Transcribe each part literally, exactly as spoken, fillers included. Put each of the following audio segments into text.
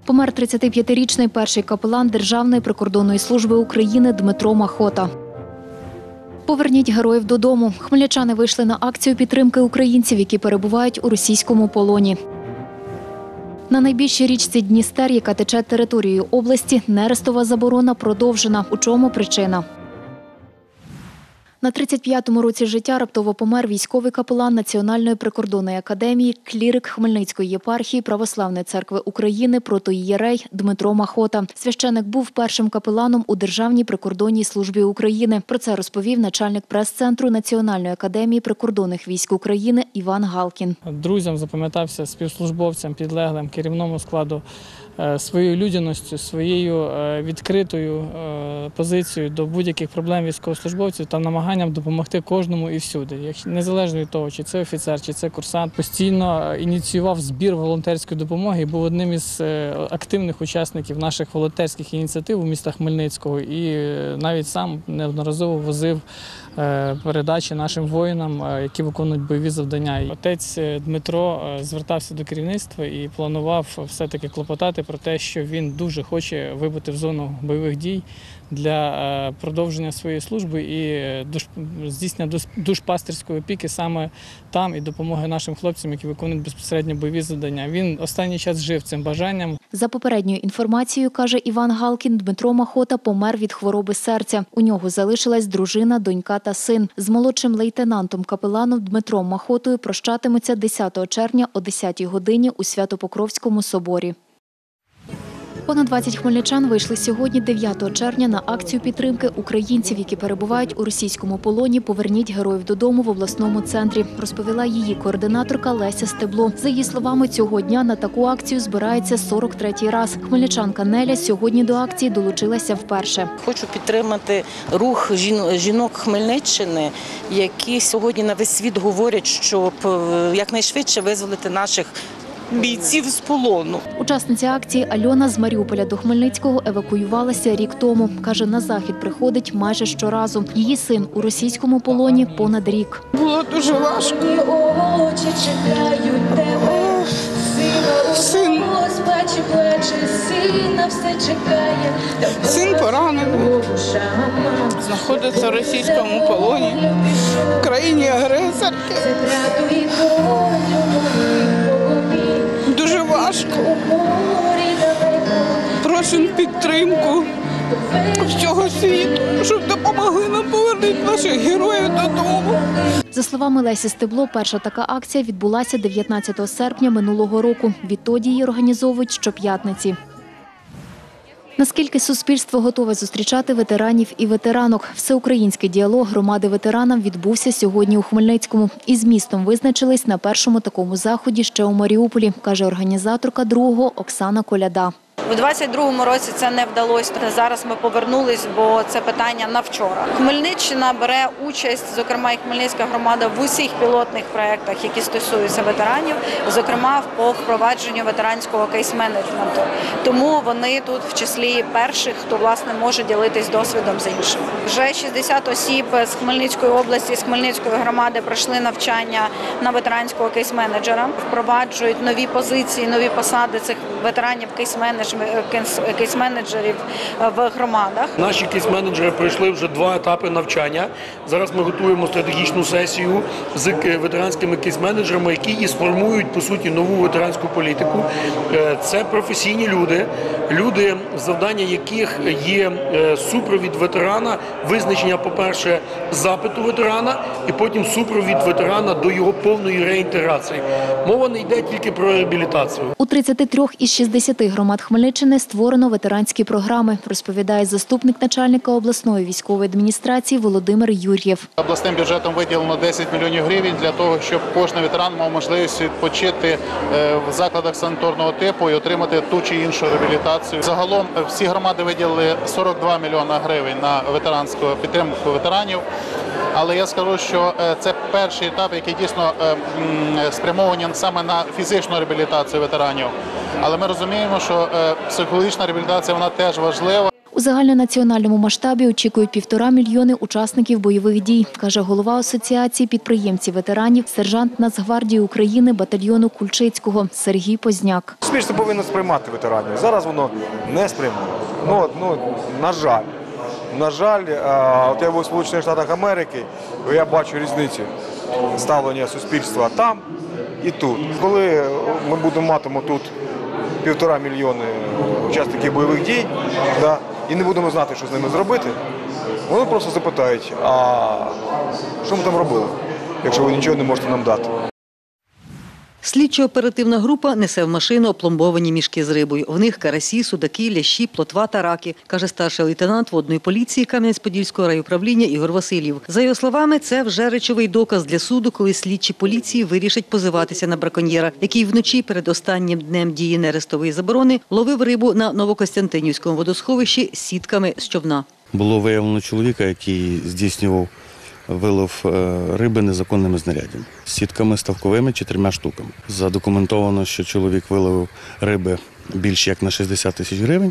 Помер тридцятип'ятирічний перший капелан Державної прикордонної служби України Дмитро Махота. Поверніть героїв додому. Хмельничани вийшли на акцію підтримки українців, які перебувають у російському полоні. На найбільшій річці Дністер, яка тече територією області, нерестова заборона продовжена. У чому причина? На тридцять п'ятому році життя раптово помер військовий капелан Національної прикордонної академії, клірик Хмельницької єпархії Православної церкви України, протоієрей Дмитро Махота. Священик був першим капеланом у Державній прикордонній службі України. Про це розповів начальник прес-центру Національної академії прикордонних військ України Іван Галкін. Друзям запам'ятався, співслужбовцям, підлеглим, керівному складу своєю людяністю, своєю відкритою позицією до будь-яких проблем військовослужбовців та намаганням допомогти кожному і всюди. Незалежно від того, чи це офіцер, чи це курсант, постійно ініціював збір волонтерської допомоги і був одним із активних учасників наших волонтерських ініціатив у містах Хмельницького і навіть сам неодноразово возив передачі нашим воїнам, які виконують бойові завдання. Отець Дмитро звертався до керівництва і планував все-таки клопотати про те, що він дуже хоче вибути в зону бойових дій для продовження своєї служби і здійснення душпастирської опіки саме там і допомоги нашим хлопцям, які виконують безпосередньо бойові завдання. Він останній час жив цим бажанням. За попередньою інформацією, каже Іван Галкін, Дмитро Махота помер від хвороби серця. У нього залишилась дружина, донька та син. З молодшим лейтенантом-капеланом Дмитром Махотою прощатимуться десятого червня о десятій годині у Свято-Покровському соборі. Понад двадцять хмельничан вийшли сьогодні, дев'ятого червня, на акцію підтримки українців, які перебувають у російському полоні «Поверніть героїв додому» в обласному центрі, розповіла її координаторка Леся Стебло. За її словами, цього дня на таку акцію збирається сорок третій раз. Хмельничанка Неля сьогодні до акції долучилася вперше. Хочу підтримати рух жінок Хмельниччини, які сьогодні на весь світ говорять, щоб якнайшвидше визволити наших бійців з полону. Учасниця акції Альона з Маріуполя до Хмельницького евакуювалася рік тому. Каже, на захід приходить майже щоразу. Її син у російському полоні понад рік. Було дуже важко. Син, син поранений, знаходиться в російському полоні, в країні агресорки. Дуже важко. Просимо підтримку всього світу, щоб допомогли нам повернути наших героїв додому. За словами Лесі Стебло, перша така акція відбулася дев'ятнадцятого серпня минулого року. Відтоді її організовують щоп'ятниці. Наскільки суспільство готове зустрічати ветеранів і ветеранок? Всеукраїнський діалог громади ветеранам відбувся сьогодні у Хмельницькому. Із містом визначились на першому такому заході ще у Маріуполі, каже організаторка другого Оксана Коляда. У двадцять другому році це не вдалося. Зараз ми повернулись, бо це питання на вчора. Хмельниччина бере участь, зокрема і Хмельницька громада, в усіх пілотних проєктах, які стосуються ветеранів, зокрема по впровадженню ветеранського кейс-менеджменту. Тому вони тут в числі перших, хто власне може ділитись досвідом з іншими. Вже шістдесят осіб з Хмельницької області, з Хмельницької громади пройшли навчання на ветеранського кейс-менеджера, впроваджують нові позиції, нові посади цих ветеранів кейс-менеджерів кейс-менеджерів в громадах. Наші кейс-менеджери пройшли вже два етапи навчання. Зараз ми готуємо стратегічну сесію з ветеранськими кейс-менеджерами, які і сформують, по суті, нову ветеранську політику. Це професійні люди, люди, завдання яких є супровід ветерана, визначення, по-перше, запиту ветерана, і потім супровід ветерана до його повної реінтеграції. Мова не йде тільки про реабілітацію. У тридцяти трьох із шістдесяти громад Хмельниччини створено ветеранські програми, розповідає заступник начальника обласної військової адміністрації Володимир Юр'єв. Обласним бюджетом виділено десять мільйонів гривень для того, щоб кожен ветеран мав можливість відпочити в закладах санаторного типу і отримати ту чи іншу реабілітацію. Загалом всі громади виділили сорок два мільйони гривень на ветеранську підтримку ветеранів. Але я скажу, що це перший етап, який дійсно спрямований саме на фізичну реабілітацію ветеранів. Але ми розуміємо, що психологічна реабілітація вона теж важлива. У загальнонаціональному масштабі очікують півтора мільйони учасників бойових дій, каже голова Асоціації підприємців-ветеранів, сержант Нацгвардії України батальйону Кульчицького Сергій Позняк. Суспільство повинно сприймати ветеранів. Зараз воно не сприймає. Ну, ну, на жаль. На жаль, от я був у Сполучених Штатах Америки, я бачу різницю ставлення суспільства там і тут. Коли ми будемо матимо тут півтора мільйони учасників бойових дій, да, і не будемо знати, що з ними зробити, вони просто запитають, а що ми там робили, якщо ви нічого не можете нам дати. Слідчо-оперативна група несе в машину опломбовані мішки з рибою. В них карасі, судаки, лящі, плотва та раки, каже старший лейтенант водної поліції Кам'янець-Подільського райуправління Ігор Васильєв. За його словами, це вже речовий доказ для суду, коли слідчі поліції вирішать позиватися на браконьєра, який вночі перед останнім днем дії нерестової заборони ловив рибу на Новокостянтинівському водосховищі сітками з човна. Було виявлено чоловіка, який здійснював вилов риби незаконними знаряддями, сітками ставковими чотирма штуками. Задокументовано, що чоловік виловив риби більше як на шістдесят тисяч гривень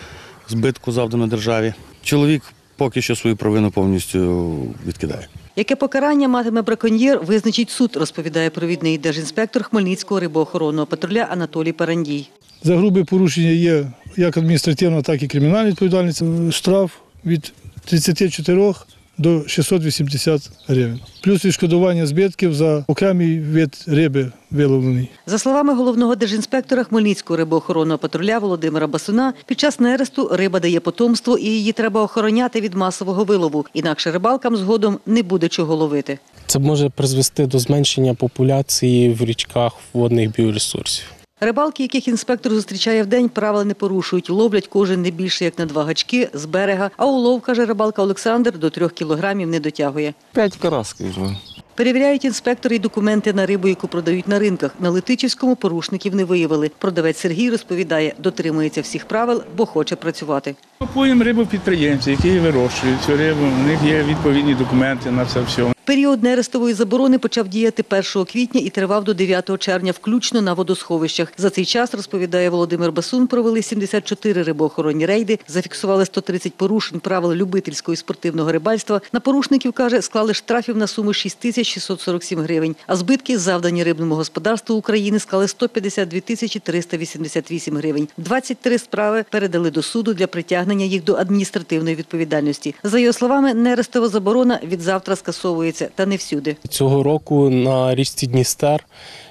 збитку завдано державі. Чоловік поки що свою провину повністю відкидає. Яке покарання матиме браконьєр, визначить суд, розповідає провідний держінспектор Хмельницького рибоохоронного патруля Анатолій Парандій. За грубе порушення є як адміністративна, так і кримінальна відповідальність. Штраф від тридцяти чотирьох до шістсот вісімдесят гривень. Плюс відшкодування збитків за окремий вид риби виловлений. За словами головного держінспектора Хмельницького рибоохоронного патруля Володимира Басуна, під час нересту риба дає потомство і її треба охороняти від масового вилову. Інакше рибалкам згодом не буде чого ловити. Це може призвести до зменшення популяції в річках водних біоресурсів. Рибалки, яких інспектор зустрічає вдень, правил не порушують. Ловлять кожен не більше, як на два гачки з берега. А улов, каже рибалка Олександр, до трьох кілограмів не дотягує. П'ять карасків. Перевіряють інспектори й документи на рибу, яку продають на ринках. На Летичівському порушників не виявили. Продавець Сергій розповідає, дотримується всіх правил, бо хоче працювати. Купуємо рибу підприємців, які вирощують цю рибу. У них є відповідні документи на це все. Період нерестової заборони почав діяти першого квітня і тривав до дев'ятого червня, включно на водосховищах. За цей час, розповідає Володимир Басун, провели сімдесят чотири рибоохоронні рейди, зафіксували сто тридцять порушень правил любительського і спортивного рибальства. На порушників, каже, склали штрафів на суму шість тисяч шістсот сорок сім гривень. А збитки, завдані рибному господарству України, склали сто п'ятдесят дві тисячі триста вісімдесят вісім гривень. двадцять три справи передали до суду для притягнення їх до адміністративної відповідальності. За його словами, нерестова заборона від завтра скасовується. Та не всюди. Цього року на річці Дністер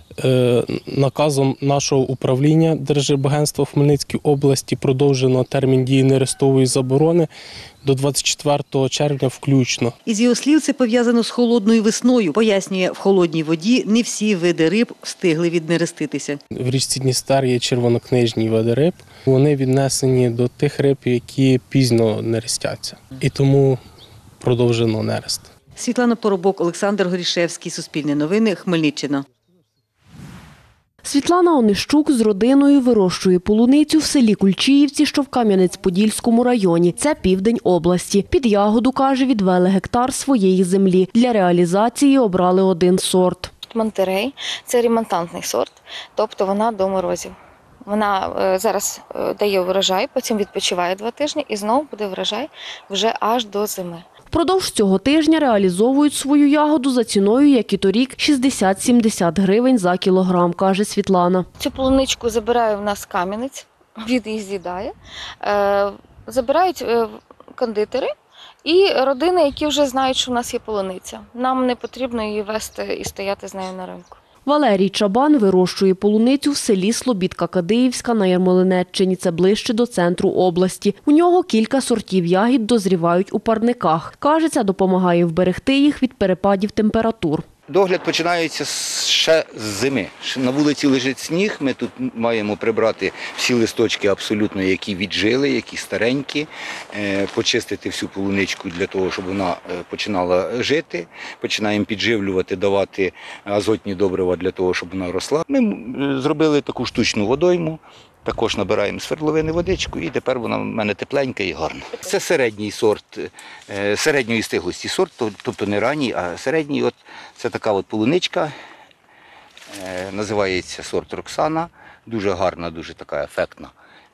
наказом нашого управління Держрибагентства в Хмельницькій області продовжено термін дії нерестової заборони до двадцять четвертого червня включно. Із його слів, це пов'язано з холодною весною. Пояснює, в холодній воді не всі види риб встигли віднереститися. В річці Дністер є червонокнижні види риб. Вони віднесені до тих риб, які пізно нерестяться. І тому продовжено нерест. Світлана Поробок, Олександр Горішевський, Суспільне новини, Хмельниччина. Світлана Онищук з родиною вирощує полуницю в селі Кульчиївці, що в Кам'янець-Подільському районі. Це південь області. Під ягоду, каже, відвели гектар своєї землі. Для реалізації обрали один сорт. Монтерей – це ремонтантний сорт, тобто вона до морозів. Вона зараз дає врожай, потім відпочиває два тижні і знову буде врожай вже аж до зими. Впродовж цього тижня реалізовують свою ягоду за ціною, як і торік, шістдесят-сімдесят гривень за кілограм, каже Світлана. Цю полуничку забирає в нас Кам'янець, він її з'їдає. Забирають кондитери і родини, які вже знають, що в нас є полуниця. Нам не потрібно її вести і стояти з нею на ринку. Валерій Чабан вирощує полуницю в селі Слобідка-Кадиївська на Ярмолинеччині. Це ближче до центру області. У нього кілька сортів ягід дозрівають у парниках. Каже, це допомагає вберегти їх від перепадів температур. Догляд починається ще з зими. На вулиці лежить сніг, ми тут маємо прибрати всі листочки абсолютно, які віджили, які старенькі, почистити всю полуничку для того, щоб вона починала жити. Починаємо підживлювати, давати азотні добрива для того, щоб вона росла. Ми зробили таку штучну водойму. Також набираємо з свердловини водичку і тепер вона в мене тепленька і гарна. Це середній сорт, середньої стиглості сорт, тобто не ранній, а середній. От, це така от полуничка, називається сорт Роксана, дуже гарна, дуже така ефектна.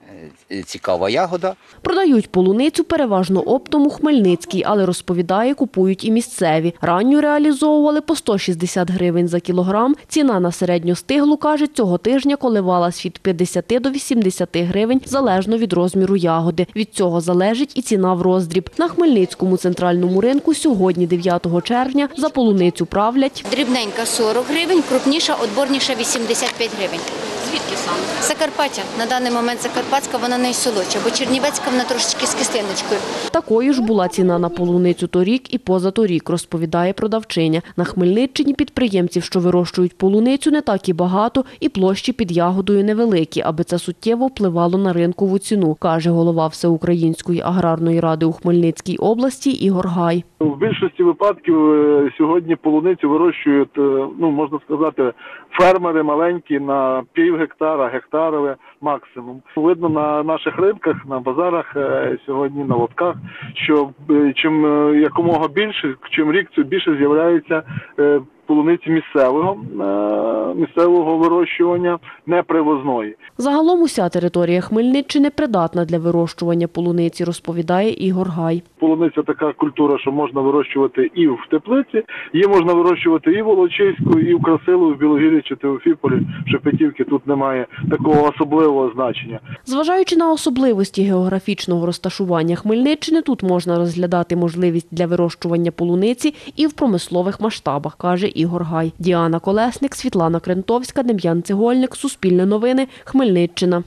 цікава ягода. Продають полуницю переважно оптом у Хмельницькій, але, розповідає, купують і місцеві. Ранню реалізовували по сто шістдесят гривень за кілограм. Ціна на середньостиглу, каже, цього тижня коливалась від п'ятдесят до вісімдесят гривень, залежно від розміру ягоди. Від цього залежить і ціна в роздріб. На Хмельницькому центральному ринку сьогодні, дев'ятого червня, за полуницю правлять. Дрібненька сорок гривень, крупніша, отборніша вісімдесят п'ять гривень. Звідки саме? Закарпаття. На даний момент закарпатська, вона найсолодша, бо чернівецька вона трошечки з кислиночкою. Такою ж була ціна на полуницю торік і позаторік, розповідає продавчиня. На Хмельниччині підприємців, що вирощують полуницю, не так і багато, і площі під ягодою невеликі, аби це суттєво впливало на ринкову ціну, каже голова Всеукраїнської аграрної ради у Хмельницькій області Ігор Гай. В більшості випадків сьогодні полуницю вирощують, ну можна сказати, фермери маленькі на пів гектара, гектарове максимум. Видно на наших ринках, на базарах сьогодні, на лотках, що чим якомога більше, чим рік, це більше з'являється полуниці місцевого, місцевого вирощування, не привозної. Загалом уся територія Хмельниччини придатна для вирощування полуниці, розповідає Ігор Гай. Полуниця така культура, що можна вирощувати і в теплиці, її можна вирощувати і в Волочиську, і в Красилові, в Білогір'ї чи Теофіполі, в Шепетівці. Тут немає такого особливого значення. Зважаючи на особливості географічного розташування Хмельниччини, тут можна розглядати можливість для вирощування полуниці і в промислових масштабах, каже Ігор Гай. Діана Колесник, Світлана Крентовська, Дем'ян Цегольник, Суспільне новини, Хмельниччина.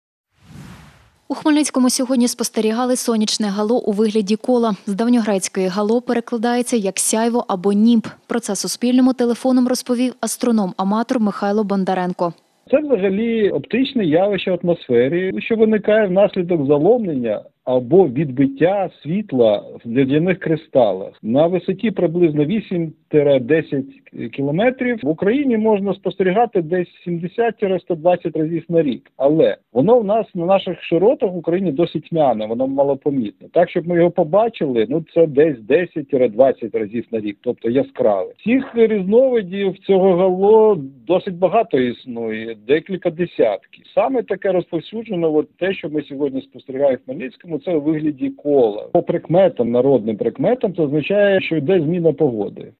У Хмельницькому сьогодні спостерігали сонячне гало у вигляді кола. З давньогрецької гало перекладається як сяйво або німб. Про це Суспільному телефоном розповів астроном-аматор Михайло Бондаренко. Це взагалі оптичне явище в атмосфері, що виникає внаслідок заломлення або відбиття світла в льодяних кристалах. На висоті приблизно вісім-десять кілометрів в Україні можна спостерігати десь сімдесят - сто двадцять разів на рік. Але воно в нас на наших широтах в Україні досить тьмяне, воно малопомітне. Так, щоб ми його побачили, ну це десь десять - двадцять разів на рік, тобто яскраве. Цих різновидів цього гало досить багато існує, декілька десятків. Саме таке розповсюджено, от те, що ми сьогодні спостерігаємо в Хмельницькому, це у вигляді кола. По прикметам, народним прикметам, це означає, що йде зміна погоди.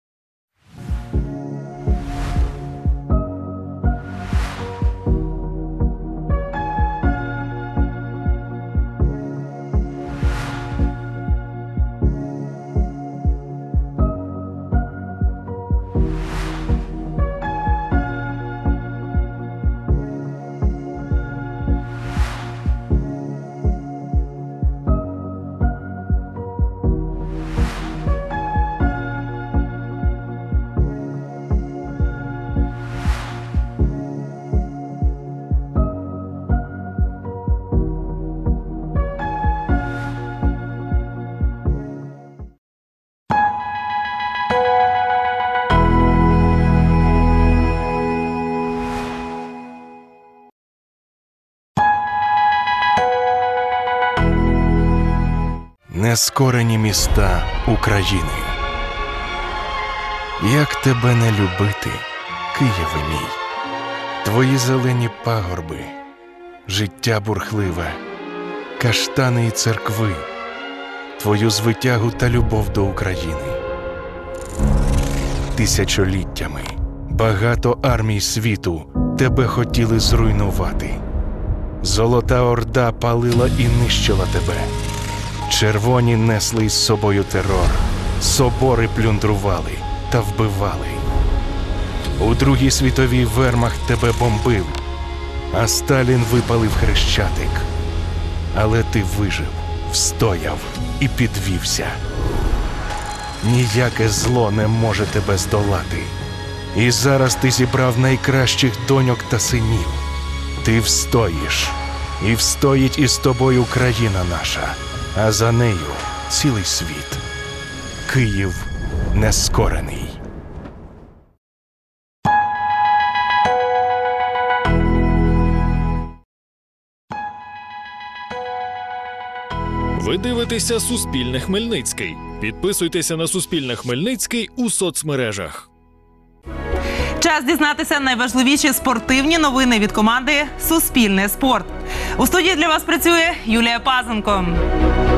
Нескорені міста України. Як тебе не любити, Києве мій? Твої зелені пагорби, життя бурхливе, каштани і церкви, твою звитягу та любов до України. Тисячоліттями багато армій світу тебе хотіли зруйнувати. Золота Орда палила і нищила тебе. Червоні несли із собою терор, собори плюндрували та вбивали. У Другій світовій вермахт тебе бомбив, а Сталін випалив Хрещатик. Але ти вижив, встояв і підвівся. Ніяке зло не може тебе здолати. І зараз ти зібрав найкращих доньок та синів. Ти встоїш, і встоїть із тобою країна наша. А за нею цілий світ. Київ нескорений. Ви дивитеся Суспільне Хмельницький. Підписуйтеся на Суспільне Хмельницький у соцмережах. Час дізнатися найважливіші спортивні новини від команди «Суспільне спорт». У студії для вас працює Юлія Пазенко.